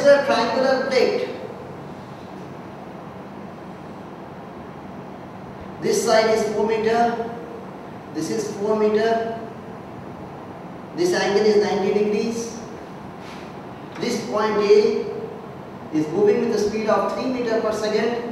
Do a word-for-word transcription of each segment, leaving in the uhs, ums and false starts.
consider triangular plate. This side is four meter, this is four meter, this angle is ninety degrees. This point A is moving with the speed of three meter per second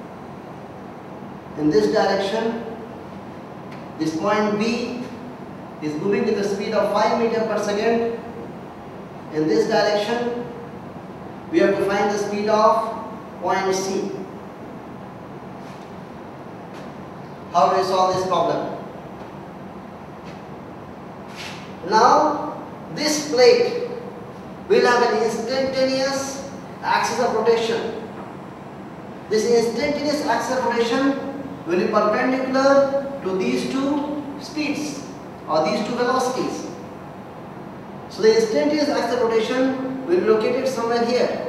in this direction. This point B is moving with the speed of five meter per second in this direction. We have to find the speed of point C. How do we solve this problem? Now, this plate will have an instantaneous axis of rotation. This instantaneous axis of rotation will be perpendicular to these two speeds or these two velocities. So the instantaneous axis of rotation will be located somewhere here.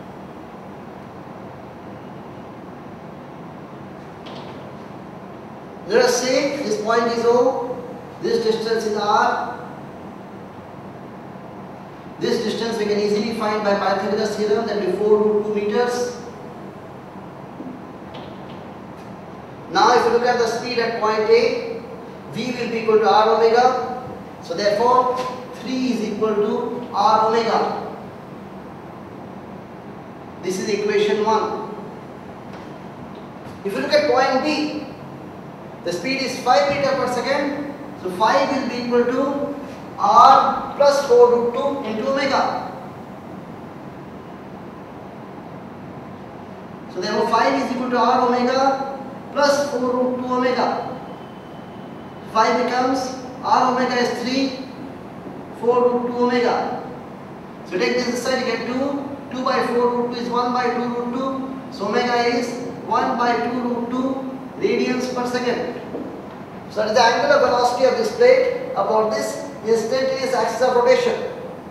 Let us say this point is O, this distance is R. This distance we can easily find by Pythagoras theorem, that will be four root two meters. Now if you look at the speed at point A, V will be equal to R omega. So therefore three is equal to R omega. This is equation one. If you look at point B, the speed is five meter per second. So five will be equal to R plus four root two into omega. So therefore five is equal to R omega plus four root two omega. five becomes R omega is three, four root two omega. So take this side, you get two, two by four root two is one by two root two. So omega is one by two root two radians per second. So that is the angular velocity of this plate about this instantaneous axis of rotation.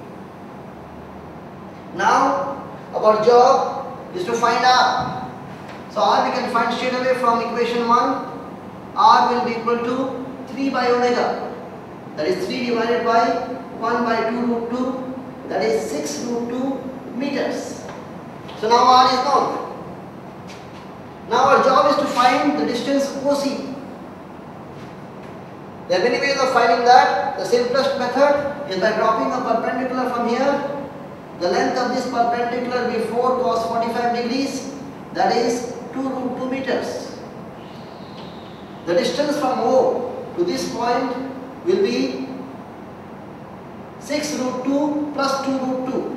Now our job is to find R. So R we can find straight away from equation one. R will be equal to three by omega. That is three divided by one by two root two. That is six root two meters. So now R is known. Now our job is to find the distance O C. There are many ways of finding that. The simplest method is by dropping a perpendicular from here. The length of this perpendicular will be four cos forty-five degrees. That is two root two meters. The distance from O to this point will be six root two plus two root two.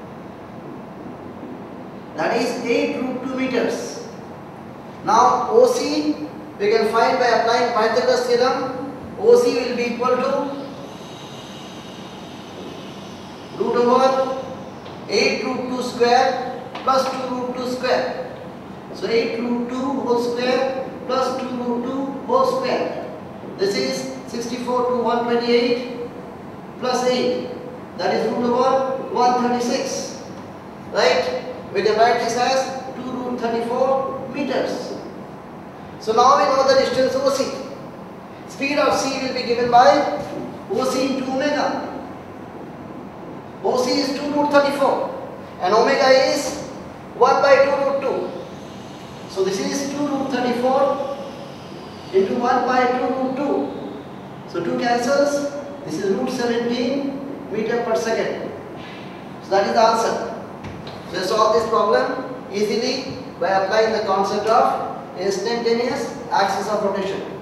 That is eight root two meters. Now O C we can find by applying Pythagoras theorem. O C will be equal to root over eight root two square plus two root two square. So eight root two whole square plus two root two whole square. This is sixty-four to one hundred twenty-eight plus eight. That is root over one hundred thirty-six. Right? We can write this as two root thirty-four meters. So now we know the distance O C. Speed of C will be given by O C into omega. O C is two root thirty-four and omega is one by two root two. So this is two root thirty-four into one by two root two. So two cancels. This is root seventeen meter per second. So that is the answer. So we solve this problem easily by applying the concept of instantaneous axis of rotation.